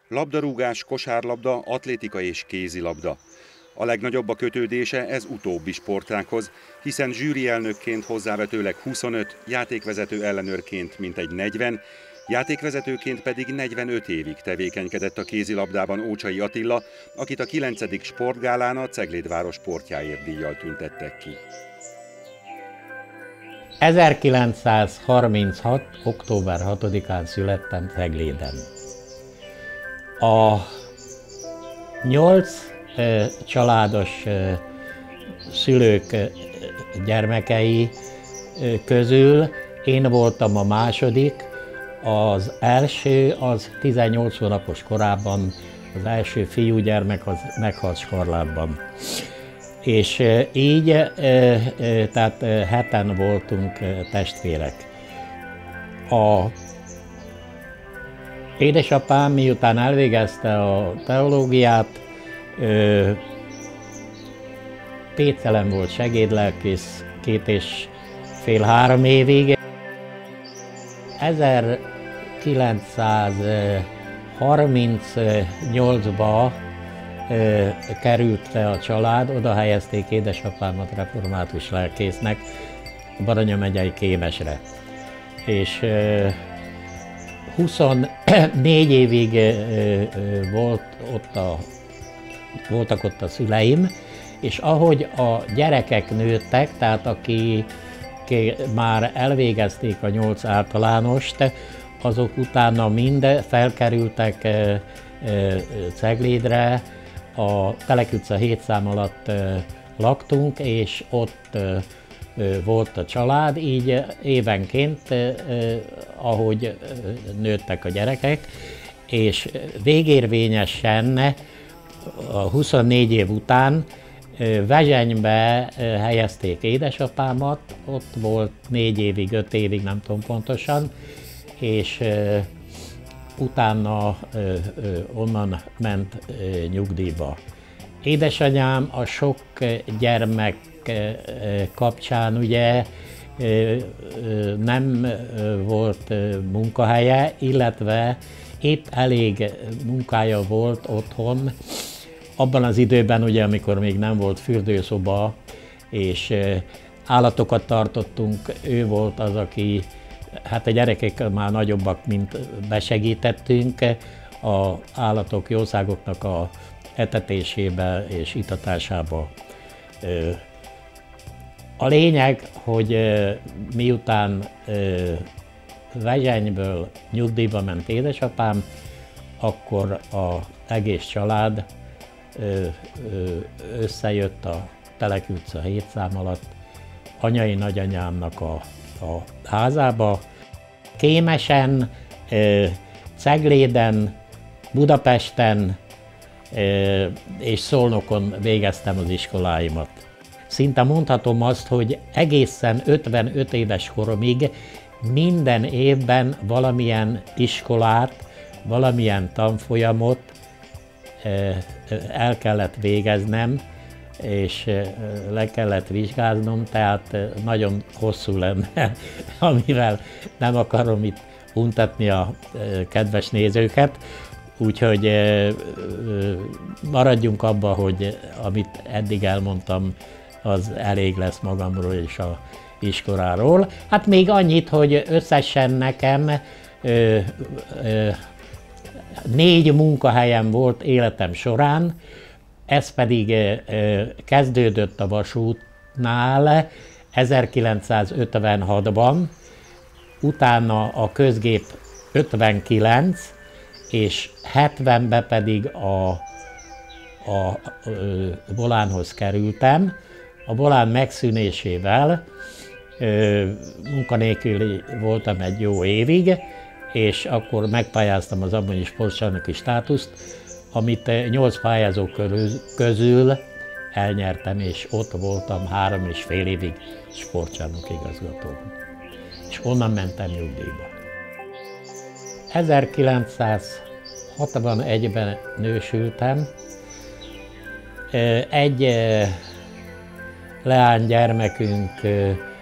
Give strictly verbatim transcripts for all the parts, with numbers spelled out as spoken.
Labdarúgás, kosárlabda, atlétika és kézilabda. A legnagyobb a kötődése ez utóbbi sportághoz, hiszen zsűrielnökként hozzávetőleg huszonöt, játékvezető ellenőrként mintegy negyven, játékvezetőként pedig negyvenöt évig tevékenykedett a kézilabdában Ócsai Attila, akit a kilencedik sportgálán a Ceglédváros sportjáért díjjal tüntettek ki. ezerkilencszázharminchat. október hatodikán születtem Cegléden. A nyolc e, családos e, szülők e, gyermekei e, közül én voltam a második, az első, az tizennyolc hónapos korában, az első fiúgyermek az meghalt skarlátban. És e, így, e, e, tehát e, heten voltunk e, testvérek. A édesapám miután elvégezte a teológiát, Pécelen volt segédlelkész két és fél-három évig. ezerkilencszázharmincnyolcba került le a család, oda helyezték édesapámat református lelkésznek Baranya megyei Kémesre. És huszonnégy évig volt ott a, voltak ott a szüleim, és ahogy a gyerekek nőttek, tehát akik már elvégezték a nyolc általánost, azok utána mind felkerültek Ceglédre, a Telek utca hét szám alatt laktunk, és ott volt a család, így évenként, ahogy nőttek a gyerekek, és végérvényesen a huszonnégy év után Vezsenybe helyezték édesapámat, ott volt négy évig, öt évig, nem tudom pontosan, és utána onnan ment nyugdíjba. Édesanyám a sok gyermek kapcsán ugye nem volt munkahelye, illetve épp elég munkája volt otthon. Abban az időben, ugye, amikor még nem volt fürdőszoba, és állatokat tartottunk, ő volt az, aki, hát a gyerekek már nagyobbak, mint besegítettünk az állatok, jószágoknak a etetésébe és itatásába. A lényeg, hogy miután Vezsenyből nyugdíjba ment édesapám, akkor az egész család összejött a Telek utca hét szám alatt anyai nagyanyámnak a, a házába. Kémesen, Cegléden, Budapesten és Szolnokon végeztem az iskoláimat. Szinte mondhatom azt, hogy egészen ötvenöt éves koromig minden évben valamilyen iskolát, valamilyen tanfolyamot el kellett végeznem, és le kellett vizsgáznom, tehát nagyon hosszú lenne, amivel nem akarom itt untatni a kedves nézőket. Úgyhogy maradjunk abba, hogy amit eddig elmondtam, az elég lesz magamról és az iskoláról. Hát még annyit, hogy összesen nekem ö, ö, négy munkahelyem volt életem során, ez pedig ö, kezdődött a vasútnál ezerkilencszázötvenhatban, utána a közgép ötvenkilenc, és hetvenben pedig a, a, a Volánhoz kerültem. A Volán megszűnésével ö, munkanélküli voltam egy jó évig, és akkor megpályáztam az abbonyi sportcsarnoki státuszt, amit nyolc pályázó közül elnyertem, és ott voltam három és fél évig sportcsarnoki igazgató. És onnan mentem nyugdíjba. ezerkilencszázhatvanegyben nősültem. Egy leánygyermekünk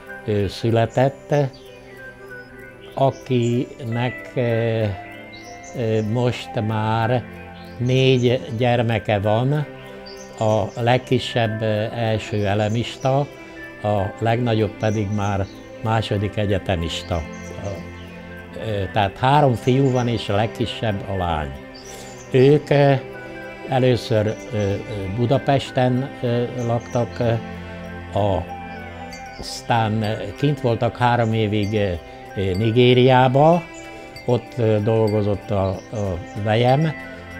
született, akinek most már négy gyermeke van, a legkisebb első elemista, a legnagyobb pedig már második egyetemista. Tehát három fiú van, és a legkisebb a lány. Ők először Budapesten laktak, a, aztán kint voltak három évig Nigériába, ott dolgozott a, a vejem,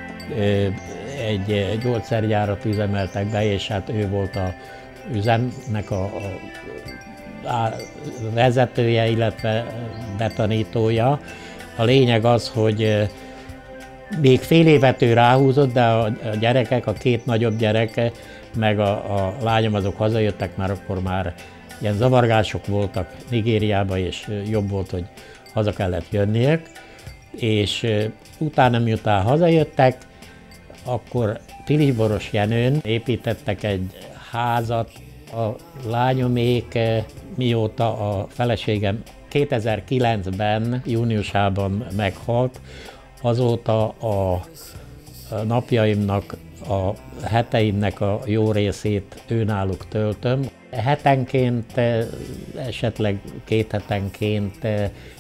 egy gyógyszergyárat üzemeltek be, és hát ő volt a üzemnek a, a, a vezetője, illetve betanítója. A lényeg az, hogy még fél évet ő ráhúzott, de a gyerekek, a két nagyobb gyereke, meg a, a lányom azok hazajöttek, már akkor már ilyen zavargások voltak Nigériában, és jobb volt, hogy haza kellett jönniük. És utána, miután hazajöttek, akkor Pilisboros Jenőn építettek egy házat. A lányomék, mióta a feleségem kétezer-kilencben, júniusában meghalt, azóta a napjaimnak, a heteimnek a jó részét őnáluk töltöm. Hetenként, esetleg két hetenként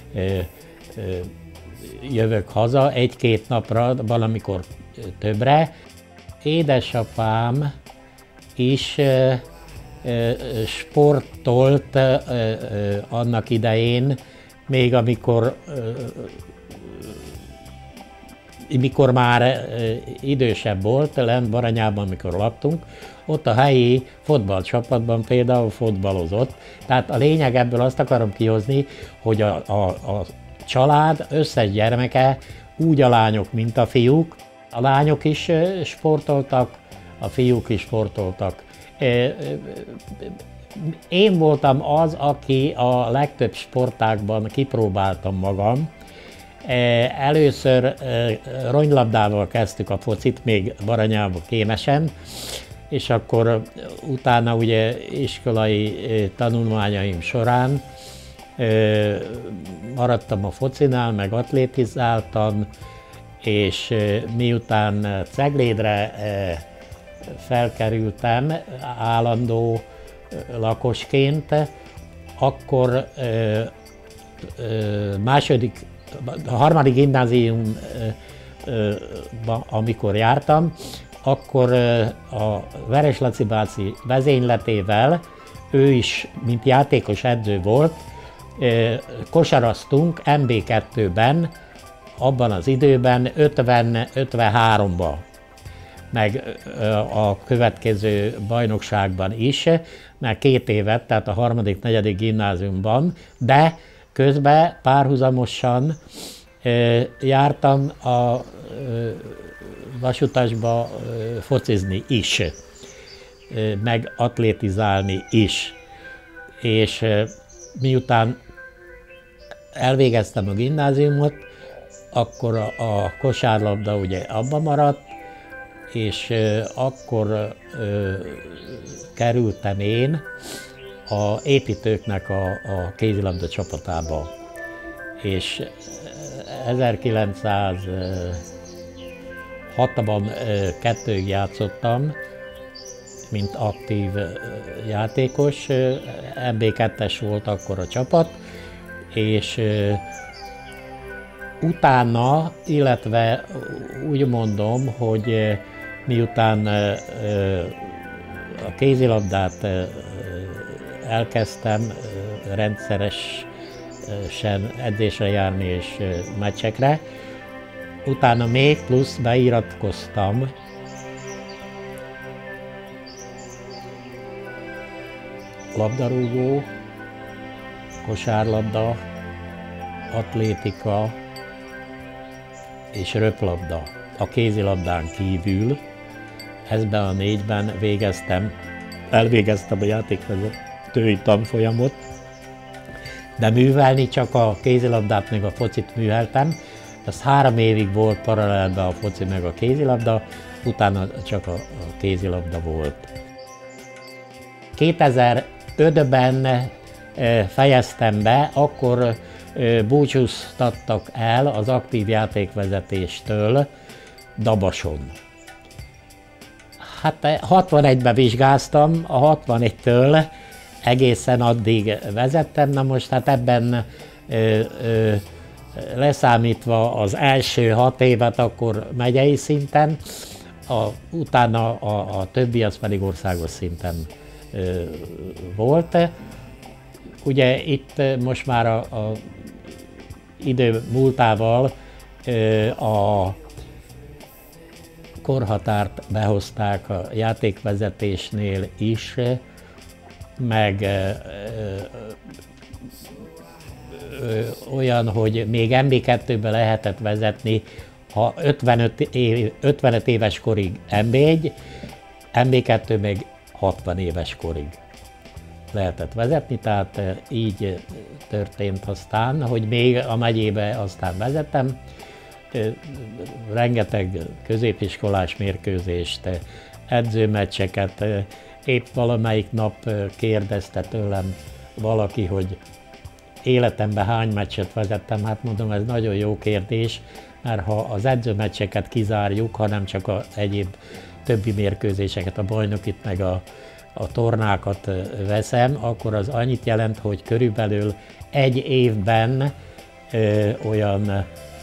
jövök haza, egy-két napra, valamikor többre. Édesapám is sportolt annak idején, még amikor, mikor már idősebb volt, lent Baranyában, amikor laktunk, ott a helyi fotballcsapatban például fotballozott. Tehát a lényeg ebből azt akarom kihozni, hogy a, a, a család összes gyermeke úgy a lányok, mint a fiúk. A lányok is sportoltak, a fiúk is sportoltak. Én voltam az, aki a legtöbb sportágban kipróbáltam magam. Először ronylabdával kezdtük a focit, még Baranyában Kémesen, és akkor utána ugye iskolai tanulmányaim során maradtam a focinál, meg atlétizáltam, és miután Ceglédre felkerültem állandó lakosként, akkor második, a harmadik gimnáziumban, amikor jártam, akkor a Veres Laci bácsi vezényletével, ő is, mint játékos edző volt, kosaraztunk em bé kettőben, abban az időben, ötven-ötvenháromban, meg a következő bajnokságban is, mert két évet, tehát a harmadik, negyedik gimnáziumban, de közben párhuzamosan jártam a Vasutasba focizni is, meg atlétizálni is. És miután elvégeztem a gimnáziumot, akkor a, a kosárlabda ugye abba maradt, és akkor ö, kerültem én a építőknek a, a kézilabda csapatába. És ezerkilencszázhatvanban kettőig játszottam, mint aktív játékos. em bé kettes volt akkor a csapat, és utána, illetve úgy mondom, hogy miután a kézilabdát elkezdtem rendszeresen edzésre járni és meccsekre, utána még plusz beiratkoztam labdarúgó, kosárlabda, atlétika és röplabda. A kézilabdán kívül ezben a négyben végeztem, elvégeztem a játékvezetői tanfolyamot, de művelni csak a kézilabdát meg a focit műveltem. Ez három évig volt paralelben a foci meg a kézilabda, utána csak a, a kézilabda volt. kétezer-ötben fejeztem be, akkor búcsúztattak el az aktív játékvezetéstől Dabason. Hát hatvanegyben vizsgáztam, a hatvanegytől egészen addig vezettem, na most hát ebben ö, ö, leszámítva az első hat évet akkor megyei szinten, a, utána a, a többi az pedig országos szinten ö, volt. Ugye itt most már a, a idő múltával ö, a korhatárt behozták a játékvezetésnél is, meg ö, ö, olyan, hogy még em bé kettőben lehetett vezetni, ha ötvenöt, év, ötvenöt éves korig em bé egy, em bé kettő még hatvan éves korig lehetett vezetni, tehát így történt aztán, hogy még a megyébe aztán vezettem. Rengeteg középiskolás mérkőzést, edzőmeccseket, épp valamelyik nap kérdezte tőlem valaki, hogy életemben hány meccset vezettem, hát mondom, ez nagyon jó kérdés, mert ha az edzőmeccseket kizárjuk, hanem csak az egyéb többi mérkőzéseket, a bajnokit meg a, a tornákat veszem, akkor az annyit jelent, hogy körülbelül egy évben ö, olyan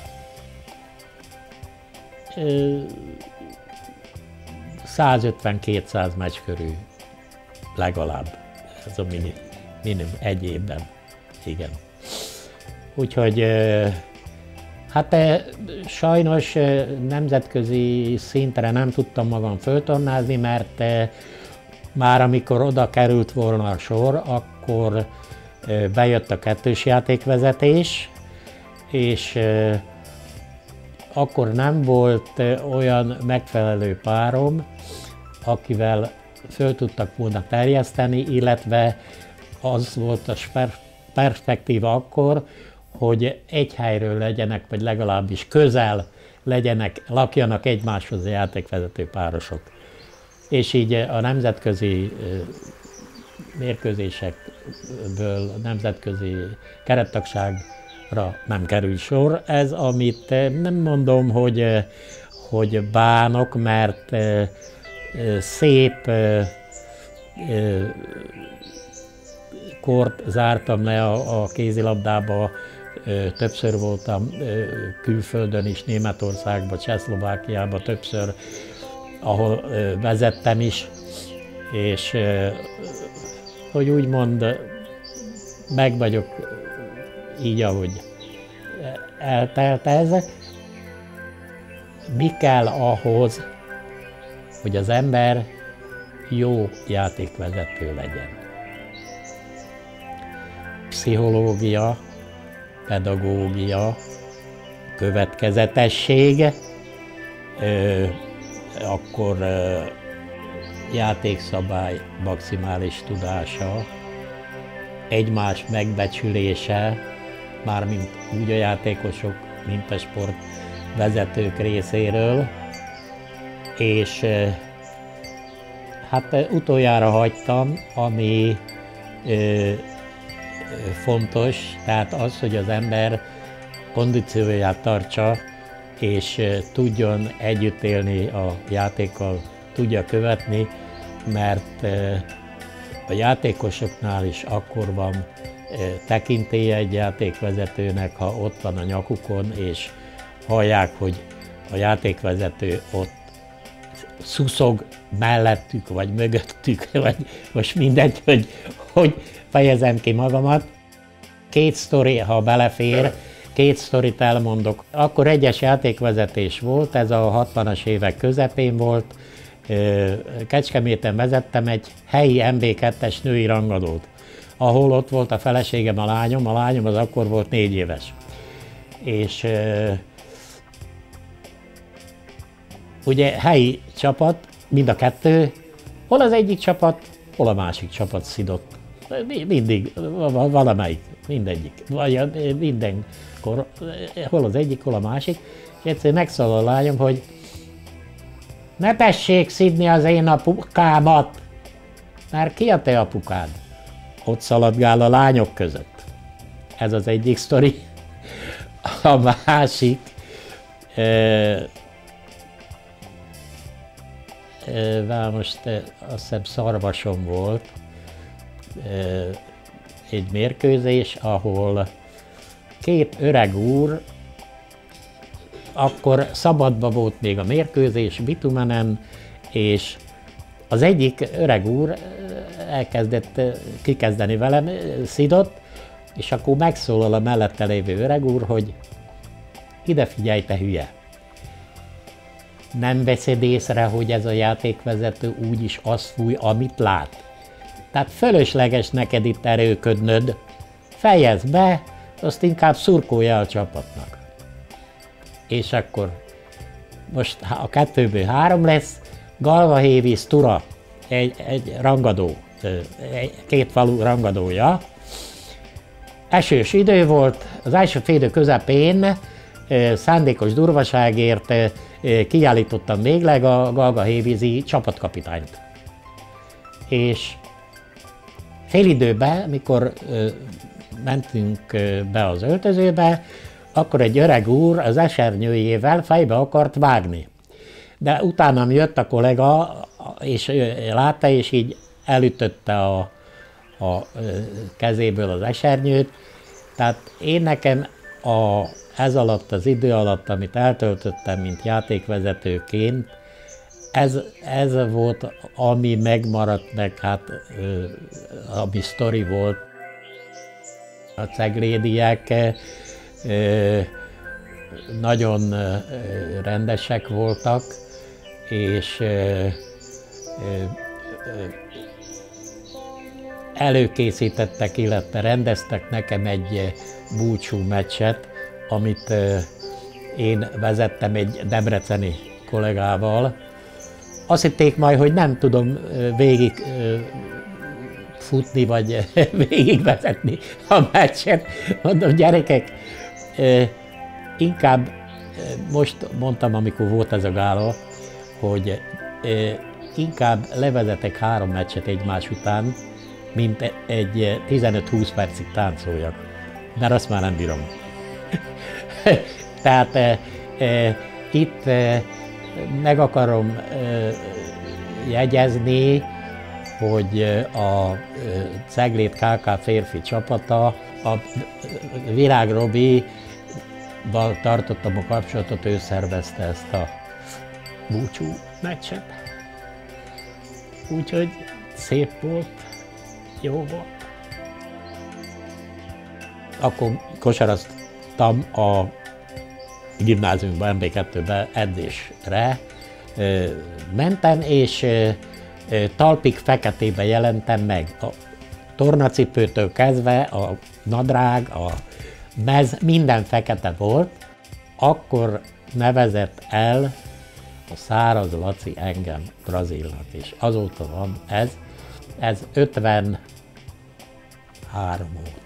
százötven-kétszáz meccs körül legalább. Ez a minimum, minim, egy évben. Igen. Úgyhogy hát sajnos nemzetközi szintre nem tudtam magam föltornázni, mert már amikor oda került volna a sor, akkor bejött a kettős játékvezetés, és akkor nem volt olyan megfelelő párom, akivel föl tudtak volna terjeszteni, illetve az volt a perspektíva akkor, hogy egy helyről legyenek, vagy legalábbis közel legyenek, lakjanak egymáshoz a játékvezető párosok. És így a nemzetközi mérkőzésekből, nemzetközi kerettagságra nem kerül sor. Ez, amit nem mondom, hogy, hogy bánok, mert szép kort zártam le a, a kézilabdába, többször voltam külföldön is, Németországban, Csehszlovákiában többször, ahol vezettem is, és hogy úgymond meg vagyok így, ahogy eltelt ez. Mi kell ahhoz, hogy az ember jó játékvezető legyen? Pszichológia, pedagógia, következetesség, ö, akkor ö, játékszabály maximális tudása, egymás megbecsülése, mármint úgy a játékosok, mint a sportvezetők részéről, és ö, hát utoljára hagytam, ami ö, fontos, tehát az, hogy az ember kondícióját tartsa, és tudjon együtt élni a játékkal, tudja követni, mert a játékosoknál is akkor van tekintélye egy játékvezetőnek, ha ott van a nyakukon, és hallják, hogy a játékvezető ott szuszog mellettük, vagy mögöttük, vagy most mindegy, hogy, hogy fejezem ki magamat. Két sztori, ha belefér, két sztorit elmondok. Akkor egyes játékvezetés volt, ez a hatvanas évek közepén volt. Kecskeméten vezettem egy helyi em bé kettes női rangadót, ahol ott volt a feleségem, a lányom, a lányom az akkor volt négy éves. És ugye helyi csapat, mind a kettő, hol az egyik csapat, hol a másik csapat szidott. Mindig, valamelyik, mindegyik, vagy mindenkor, hol az egyik, hol a másik, és egyszerűen megszólal a lányom, hogy ne tessék szidni az én apukámat, mert ki a te apukád? Ott szaladgál a lányok között. Ez az egyik sztori. A másik, Vá most azt hiszem Szarvason volt egy mérkőzés, ahol két öreg úr, akkor szabadba volt még a mérkőzés bitumenen, és az egyik öreg úr elkezdett kikezdeni velem szidott, és akkor megszólal a mellette lévő öreg úr, hogy ide figyelj, te hülye! Nem veszed észre, hogy ez a játékvezető úgyis azt fúj, amit lát. Tehát fölösleges neked itt erőködnöd, fejezd be, azt inkább szurkolja a csapatnak. És akkor most a kettőből három lesz, Galvahévi Stura, egy, egy rangadó, egy, két falu rangadója. Esős idő volt, az első fél idő közepén szándékos durvaságért kiállítottam végleg a galgahévízi csapatkapitányt. És félidőben, mikor mentünk be az öltözőbe, akkor egy öreg úr az esernyőjével fejbe akart vágni. De utánam jött a kollega, és látta, és így elütötte a, a kezéből az esernyőt. Tehát én nekem a, ez alatt, az idő alatt, amit eltöltöttem, mint játékvezetőként, ez, ez volt, ami megmaradt meg, hát ami sztori volt. A ceglédiek nagyon rendesek voltak, és előkészítettek, illetve rendeztek nekem egy búcsú meccset, amit én vezettem egy debreceni kollégával. Azt hitték majd, hogy nem tudom végig futni, vagy végigvezetni a meccset. Mondom, gyerekek, inkább most mondtam, amikor volt ez a gála, hogy inkább levezetek három meccset egymás után, mint egy tizenöt-húsz percig táncoljak, mert azt már nem bírom. Tehát e, e, itt e, meg akarom e, jegyezni, hogy a Ceglét ká ká férfi csapata, a Virág Robival tartottam a kapcsolatot, ő szervezte ezt a búcsú meccset. Úgyhogy szép volt, jó volt. Akkor kosaraztam a gimnáziumban, em bé kettőben edzésre mentem, és talpig feketébe jelentem meg. A tornacipőtől kezdve a nadrág, a mez, minden fekete volt. Akkor nevezett el a Száraz Laci engem Brazilnak, és azóta van ez, ez ötvenhárom óta.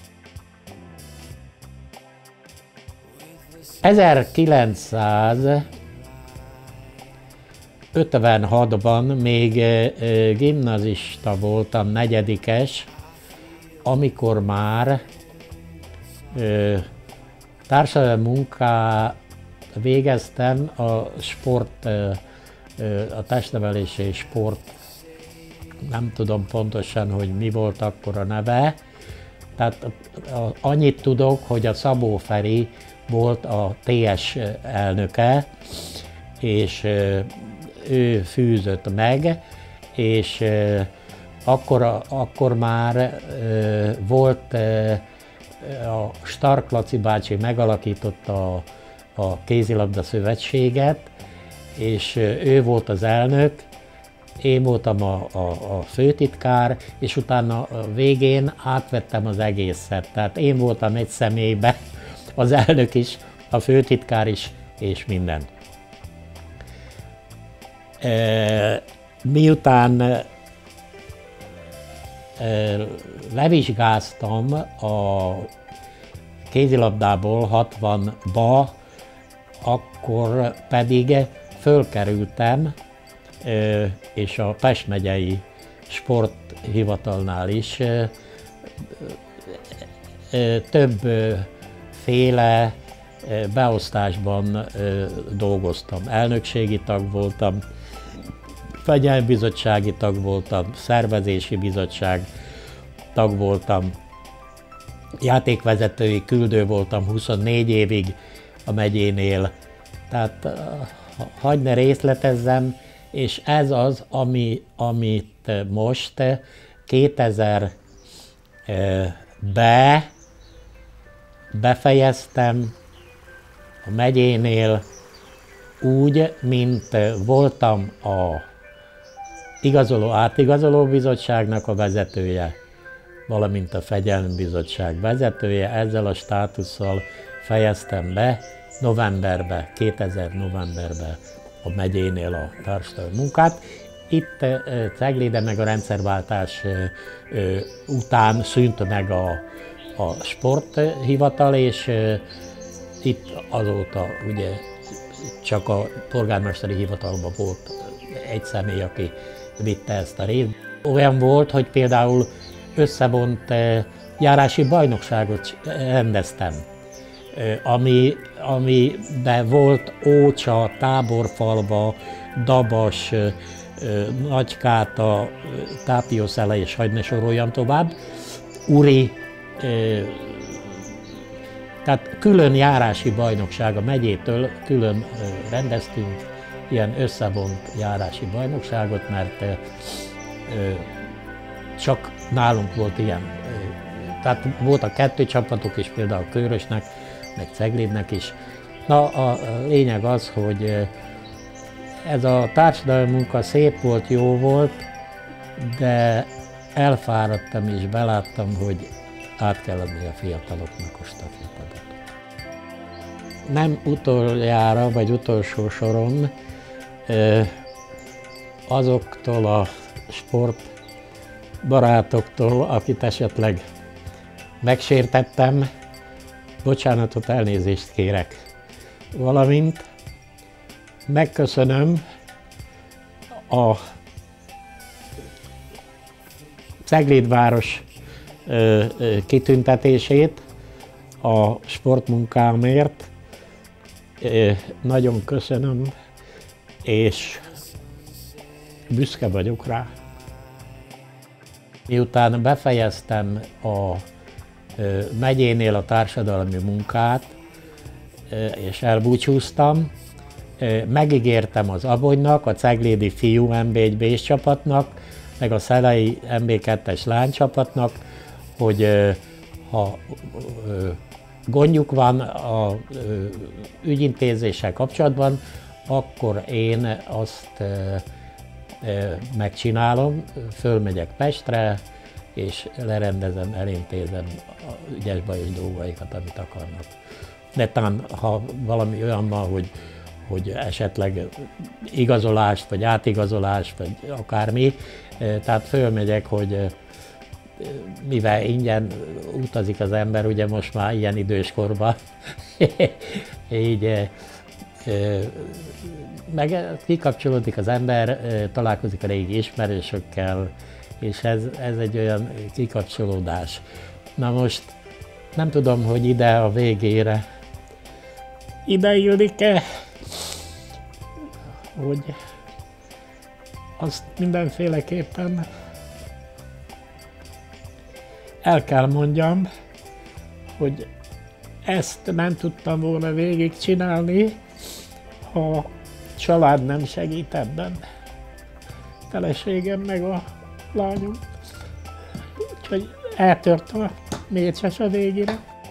ezerkilencszázötvenhatban még gimnazista voltam, negyedikes, amikor már társadalmi munkát végeztem, a sport, a testnevelési és sport, nem tudom pontosan, hogy mi volt akkor a neve. Tehát annyit tudok, hogy a Szabó Feri volt a té es elnöke, és ő fűzött meg, és akkor, akkor már volt a Stark Laci bácsi megalakította a, a kézilabda szövetséget, és ő volt az elnök, én voltam a, a, a főtitkár, és utána a végén átvettem az egészet. Tehát én voltam egy személyben, az elnök is, a főtitkár is, és minden. E, miután e, levizsgáztam a kézilabdából hatvanba, akkor pedig fölkerültem, és a Pest megyei sporthivatalnál is többféle beosztásban dolgoztam. Elnökségi tag voltam, fegyelmbizottsági tag voltam, szervezési bizottság tag voltam, játékvezetői küldő voltam huszonnégy évig a megyénél. Tehát hagyd ne részletezzem, és ez az, ami, amit most kétezerben befejeztem a megyénél úgy, mint voltam a igazoló-átigazoló bizottságnak a vezetője, valamint a fegyelmi bizottság vezetője. Ezzel a státusszal fejeztem be novemberben, kétezer novemberben a megyénél a társadalmi munkát. Itt Cegléden meg a rendszerváltás után szűnt meg a, a sporthivatal, és itt azóta ugye csak a polgármesteri hivatalban volt egy személy, aki vitte ezt a részt. Olyan volt, hogy például összevont járási bajnokságot rendeztem, ami, amiben volt Ócsa, Táborfalva, Dabas, Nagykáta, Tápiószele, és hadd ne soroljam tovább, Uri, tehát külön járási bajnokság a megyétől, külön rendeztünk ilyen összevont járási bajnokságot, mert csak nálunk volt ilyen. Tehát voltak kettő csapatok is, például Kőrösnek, meg Ceglédnek is. Na, a lényeg az, hogy ez a társadalmi munka szép volt, jó volt, de elfáradtam és beláttam, hogy át kell adni a fiataloknak a stafétabotot. Nem utoljára, vagy utolsó soron azoktól a sportbarátoktól, akit esetleg megsértettem, bocsánatot, elnézést kérek. Valamint megköszönöm a Ceglédváros kitüntetését a sportmunkámért. Nagyon köszönöm, és büszke vagyok rá. Miután befejeztem a megyénél a társadalmi munkát, és elbúcsúztam, megígértem az Abonynak, a ceglédi fiú em bé egy B-s csapatnak, meg a szelei em bé kettes lánycsapatnak, hogy ha gondjuk van a ügyintézéssel kapcsolatban, akkor én azt megcsinálom, fölmegyek Pestre, és lerendezem, elintézem az ügyes bajos dolgaikat, amit akarnak. Netán, ha valami olyan van, hogy, hogy esetleg igazolást, vagy átigazolást, vagy akármi, tehát fölmegyek, hogy mivel ingyen utazik az ember, ugye most már ilyen időskorban, így meg kikapcsolódik az ember, találkozik a régi ismerősökkel, és ez, ez egy olyan kikapcsolódás. Na most nem tudom, hogy ide a végére ide illik-e, hogy azt mindenféleképpen el kell mondjam, hogy ezt nem tudtam volna végigcsinálni, ha a család nem segít ebben. Feleségem meg a lányom. Úgyhogy eltört a mécses a végére.